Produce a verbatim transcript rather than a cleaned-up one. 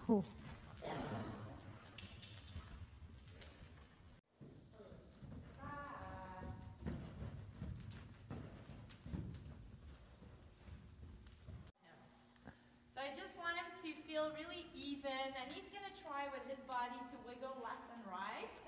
Oh. So I just want him to feel really even, and he's going to try with his body to wiggle left and right.